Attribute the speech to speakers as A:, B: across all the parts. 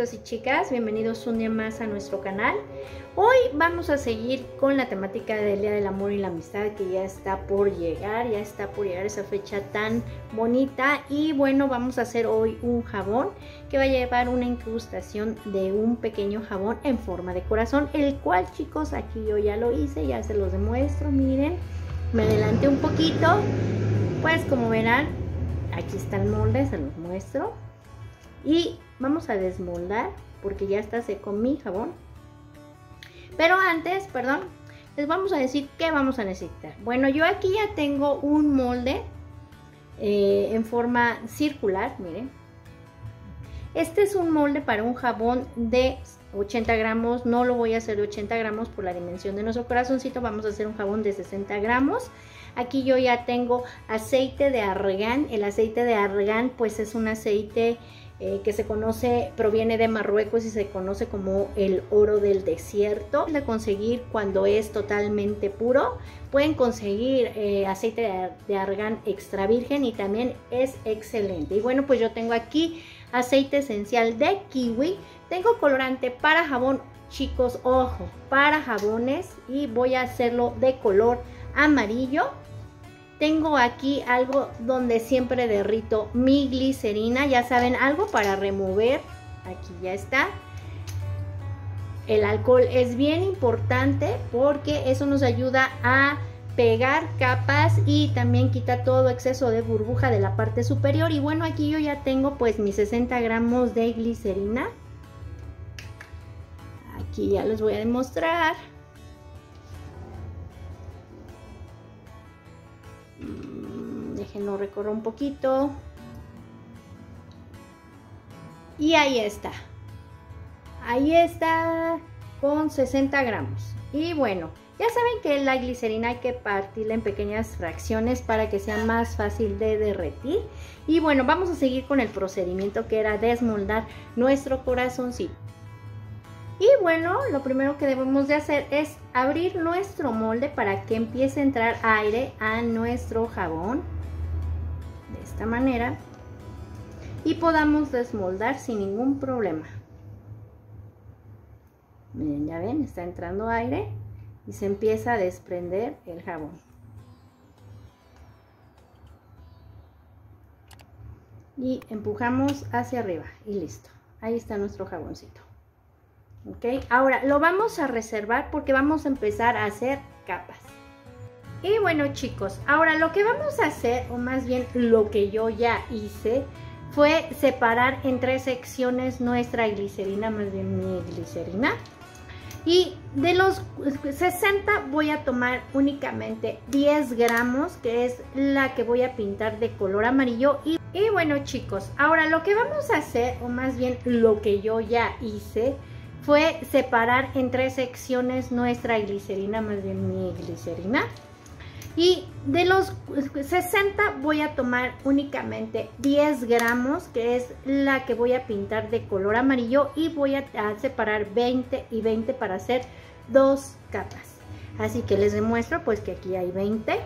A: chicos y chicas, bienvenidos un día más a nuestro canal. Hoy vamos a seguir con la temática del Día del Amor y la Amistad, que ya está por llegar, esa fecha tan bonita. Y bueno, vamos a hacer hoy un jabón que va a llevar una incrustación de un pequeño jabón en forma de corazón, el cual, chicos, aquí yo ya lo hice, ya se los demuestro. Miren, me adelanté un poquito, pues como verán, aquí está el molde, se los muestro. Y vamos a desmoldar porque ya está seco mi jabón. Pero antes, les vamos a decir qué vamos a necesitar. Bueno, yo aquí ya tengo un molde en forma circular, miren. Este es un molde para un jabón de 80 gramos. No lo voy a hacer de 80 gramos por la dimensión de nuestro corazoncito. Vamos a hacer un jabón de 60 gramos. Aquí yo ya tengo aceite de argán. El aceite de argán pues es un aceite que se conoce, proviene de Marruecos y se conoce como el oro del desierto. De conseguir cuando es totalmente puro. Pueden conseguir aceite de argán extra virgen y también es excelente. Y bueno, pues yo tengo aquí aceite esencial de kiwi. Tengo colorante para jabón, chicos, ojo, para jabones, y voy a hacerlo de color amarillo. Tengo aquí algo donde siempre derrito mi glicerina, ya saben, algo para remover. Aquí ya está. El alcohol es bien importante porque eso nos ayuda a pegar capas y también quita todo exceso de burbuja de la parte superior. Y bueno, aquí yo ya tengo pues mis 60 gramos de glicerina. Aquí ya les voy a demostrar. Déjenlo recorrer un poquito. Y ahí está. Ahí está con 60 gramos. Y bueno, ya saben que la glicerina hay que partirla en pequeñas fracciones para que sea más fácil de derretir. Y bueno, vamos a seguir con el procedimiento que era desmoldar nuestro corazoncito. Y bueno, lo primero que debemos de hacer es abrir nuestro molde para que empiece a entrar aire a nuestro jabón. De esta manera. Y podamos desmoldar sin ningún problema. Miren, ya ven, está entrando aire y se empieza a desprender el jabón. Y empujamos hacia arriba y listo. Ahí está nuestro jaboncito. Ok, ahora lo vamos a reservar porque vamos a empezar a hacer capas. Y bueno, chicos, ahora lo que vamos a hacer, o más bien lo que yo ya hice, fue separar en 3 secciones nuestra glicerina, más bien mi glicerina. Y de los 60 voy a tomar únicamente 10 gramos, que es la que voy a pintar de color amarillo. Y bueno, chicos, ahora lo que vamos a hacer, o más bien lo que yo ya hice, fue separar en 3 secciones nuestra glicerina, más bien mi glicerina. Y de los 60 voy a tomar únicamente 10 gramos, que es la que voy a pintar de color amarillo. Y voy a separar 20 y 20 para hacer 2 capas. Así que les demuestro pues que aquí hay 20.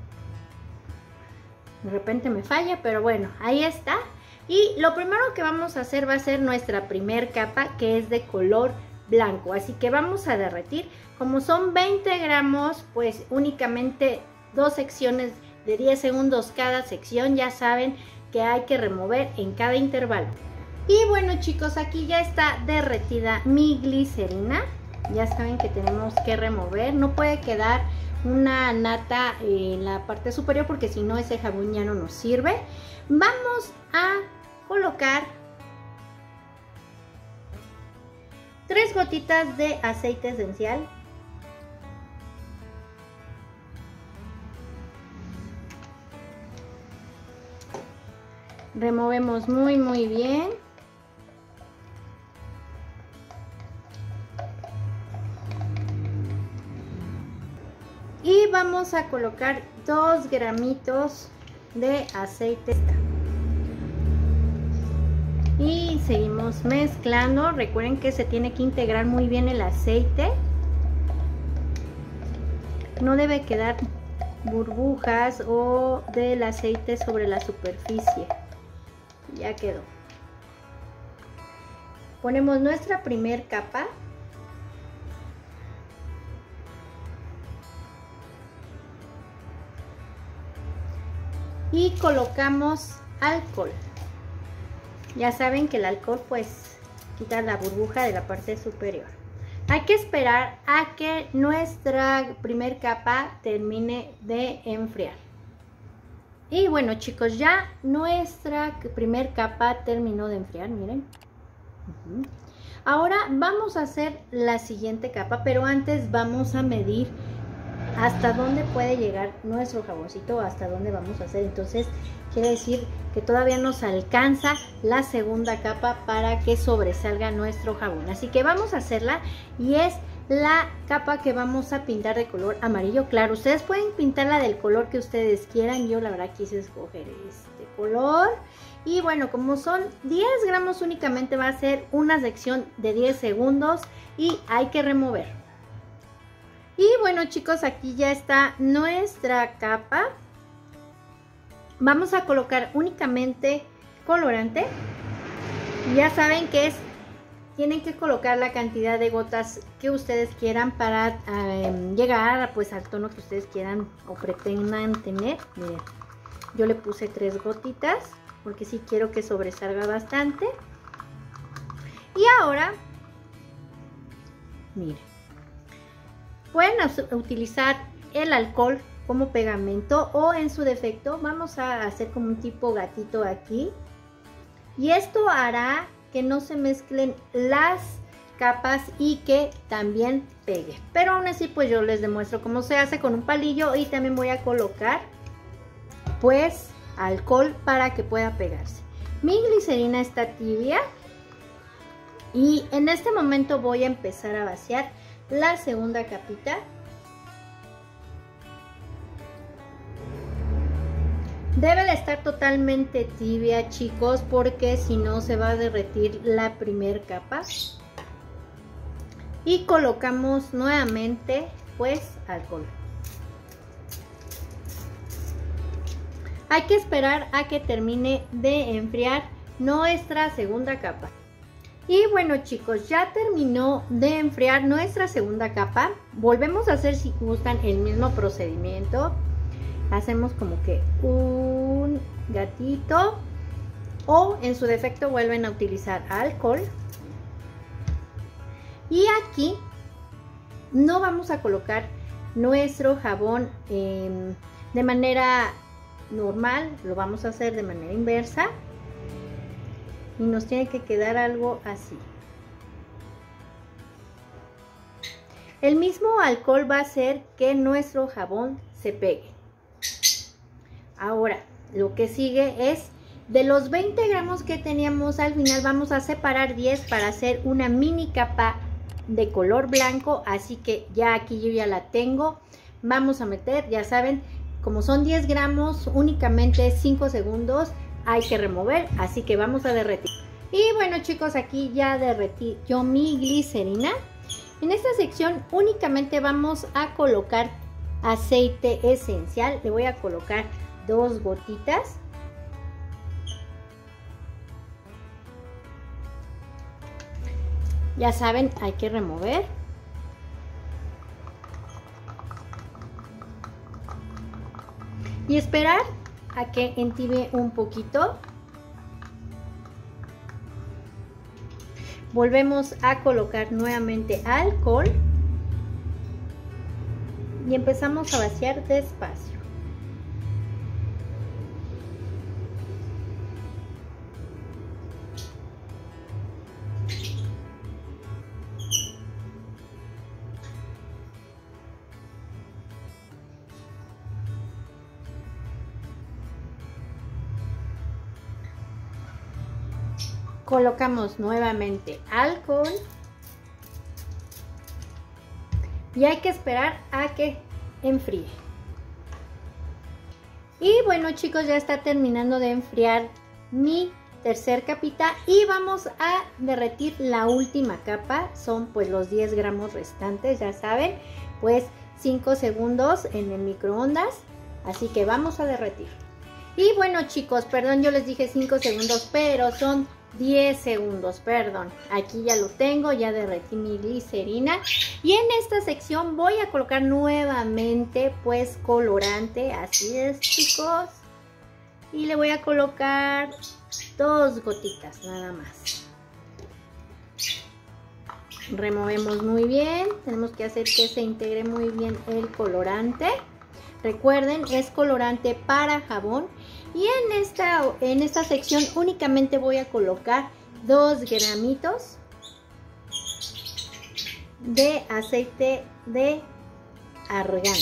A: De repente me falla, pero bueno, ahí está. Y lo primero que vamos a hacer va a ser nuestra primer capa, que es de color blanco. Así que vamos a derretir. Como son 20 gramos, pues únicamente 2 secciones de 10 segundos cada sección. Ya saben que hay que remover en cada intervalo. Y bueno, chicos, aquí ya está derretida mi glicerina. Ya saben que tenemos que remover. No puede quedar una nata en la parte superior porque si no ese jabón ya no nos sirve. Vamos a colocar 3 gotitas de aceite esencial. Removemos muy bien. Y vamos a colocar 2 gramitos de aceite. Y seguimos mezclando. Recuerden que se tiene que integrar muy bien el aceite. No debe quedar burbujas o del aceite sobre la superficie. Ya quedó. ponemos nuestra primer capa. Y colocamos alcohol. Ya saben que el alcohol pues quita la burbuja de la parte superior. Hay que esperar a que nuestra primer capa termine de enfriar. Y bueno, chicos, ya nuestra primer capa terminó de enfriar, miren. Ahora vamos a hacer la siguiente capa, pero antes vamos a medir hasta dónde puede llegar nuestro jaboncito, hasta dónde vamos a hacer. Entonces quiere decir que todavía nos alcanza la segunda capa para que sobresalga nuestro jabón. Así que vamos a hacerla, y es la capa que vamos a pintar de color amarillo claro. Ustedes pueden pintarla del color que ustedes quieran. Yo la verdad quise escoger este color. Y bueno, como son 10 gramos únicamente, va a ser una sección de 10 segundos y hay que remover. Y bueno, chicos, aquí ya está nuestra capa. Vamos a colocar únicamente colorante. Ya saben que tienen que colocar la cantidad de gotas que ustedes quieran para llegar pues al tono que ustedes quieran o pretendan tener. Miren, yo le puse 3 gotitas porque sí quiero que sobresalga bastante. Y ahora, miren, pueden utilizar el alcohol como pegamento, o en su defecto vamos a hacer como un tipo gatito aquí, y esto hará que no se mezclen las capas y que también pegue. Pero aún así pues yo les demuestro cómo se hace con un palillo, y también voy a colocar pues alcohol para que pueda pegarse. Mi glicerina está tibia y en este momento voy a empezar a vaciar la segunda capita. Debe de estar totalmente tibia, chicos, porque si no se va a derretir la primera capa. Y colocamos nuevamente pues alcohol. Hay que esperar a que termine de enfriar nuestra segunda capa. Y bueno, chicos, ya terminó de enfriar nuestra segunda capa. Volvemos a hacer, si gustan, el mismo procedimiento. Hacemos como que un gatito, o en su defecto vuelven a utilizar alcohol. Y aquí no vamos a colocar nuestro jabón de manera normal, lo vamos a hacer de manera inversa, y nos tiene que quedar algo así. El mismo alcohol va a hacer que nuestro jabón se pegue. Ahora, lo que sigue es, de los 20 gramos que teníamos al final, vamos a separar 10 para hacer una mini capa de color blanco. Así que ya aquí yo ya la tengo. Vamos a meter, ya saben, como son 10 gramos, únicamente 5 segundos hay que remover, así que vamos a derretir. Y bueno, chicos, aquí ya derretí yo mi glicerina. En esta sección únicamente vamos a colocar aceite esencial. Le voy a colocar 2 gotitas. Ya saben, hay que remover. Y esperar a que entibie un poquito. Volvemos a colocar nuevamente alcohol. Y empezamos a vaciar despacio. Colocamos nuevamente alcohol. Y hay que esperar a que enfríe. Y bueno, chicos, ya está terminando de enfriar mi tercer capita. Y vamos a derretir la última capa. Son pues los 10 gramos restantes, ya saben. Pues 5 segundos en el microondas. Así que vamos a derretir. Y bueno, chicos, perdón, yo les dije 5 segundos, pero son 10 segundos, perdón. Aquí ya lo tengo, ya derretí mi glicerina. Y en esta sección voy a colocar nuevamente pues colorante, así es chicos. Y le voy a colocar 2 gotitas nada más. Removemos muy bien, tenemos que hacer que se integre muy bien el colorante. Recuerden, es colorante para jabón. Y en esta sección únicamente voy a colocar 2 gramitos de aceite de argán.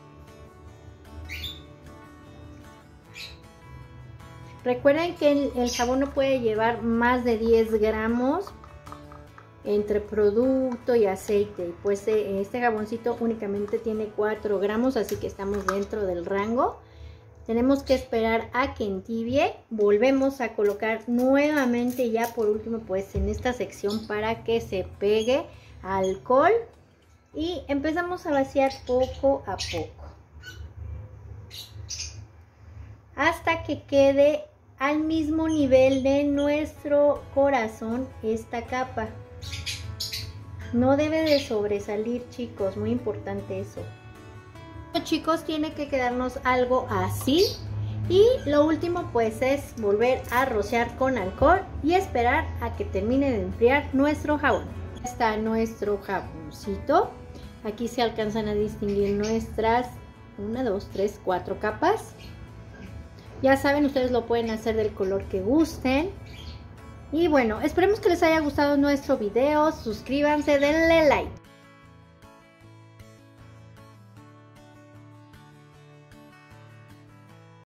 A: Recuerden que el jabón no puede llevar más de 10 gramos entre producto y aceite. Y pues este jaboncito únicamente tiene 4 gramos, así que estamos dentro del rango. Tenemos que esperar a que entibie. Volvemos a colocar nuevamente ya por último pues en esta sección para que se pegue alcohol. Y empezamos a vaciar poco a poco. Hasta que quede al mismo nivel de nuestro corazón esta capa. No debe de sobresalir, chicos, muy importante eso. Chicos, tiene que quedarnos algo así. Y lo último pues es volver a rociar con alcohol y esperar a que termine de enfriar nuestro jabón. Está nuestro jaboncito. Aquí se alcanzan a distinguir nuestras 1, 2, 3, 4 capas. Ya saben, ustedes lo pueden hacer del color que gusten. Y bueno, esperemos que les haya gustado nuestro video. Suscríbanse, denle like.